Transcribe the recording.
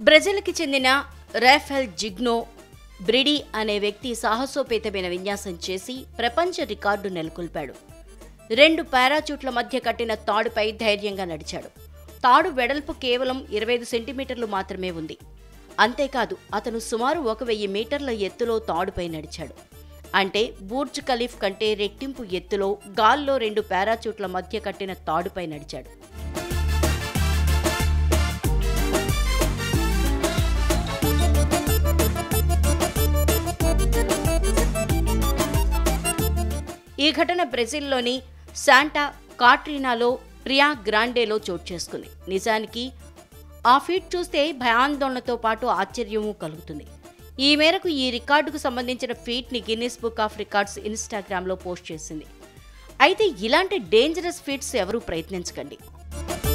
బ్రెజిల్కి చెందిన రాఫెల్ జిగ్నో బ్రిడీ అనే వ్యక్తి సాహసోపేతమైన విన్యాసం చేసి ప్రపంచ రికార్డు నెలకొల్పాడు. 2 పారాచూట్ల మధ్య కట్టిన తాడుపై ధైర్యంగా నడిచాడు. తాడు వెడల్పు కేవలం 25 సెంటీమీటర్లు మాత్రమే ఉంది. అంతేకాదు అతను సుమారు 1000 మీటర్ల ఎత్తులో తాడుపై నడిచాడు. అంటే బుర్జ్ ఖలీఫ్ కంటే రెట్టింపు ఎత్తులో గాల్లో 2 పారాచూట్ల మధ్య కట్టిన తాడుపై నడిచాడు. ఈ ఘటన బ్రెజిల్లోని శాంటా కాట్రినాలో ప్రియా గ్రాండేలో చోటు చేసుకుంది. నిజానికి ఆ ఫీట్ చూస్తే భయాందోళనతో పాటు ఆశ్చర్యమూ కలుగుతుంది. ఈ మేరకు ఈ రికార్డుకు సంబంధించిన ఫీట్ని గిన్నిస్ బుక్ ఆఫ్ రికార్డ్స్ ఇన్స్టాగ్రామ్లో పోస్ట్ చేసింది. అయితే ఇలాంటి డేంజరస్ ఫీట్స్ ఎవరూ ప్రయత్నించకండి.